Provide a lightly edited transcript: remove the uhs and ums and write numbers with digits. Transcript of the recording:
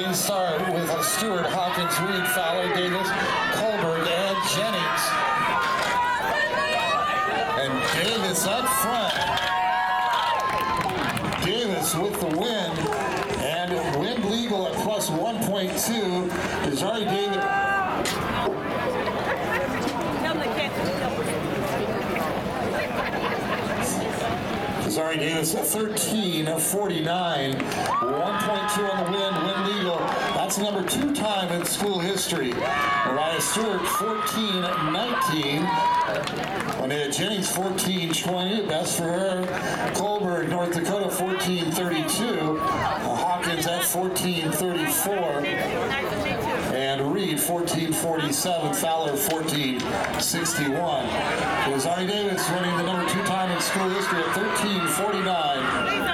These start with Stewart, Hawkins, Reed, Fowler, Davis, Colberg, and Jennings. And Davis up front. Davis with the win, and wind legal at plus 1.2. Jahzara Davis. Jahzara Davis 13-49, 1.2 on the wind legal. That's number 2 time in school history. Mariah Stewart 14-19. Linnea Jennings 14-20, best for her. Colberg, North Dakota 14-32. Hawkins at 14-34. And Reed 14-47. Fowler 14-61. Jahzara Davis winning the number 2 time in school history at 13-49.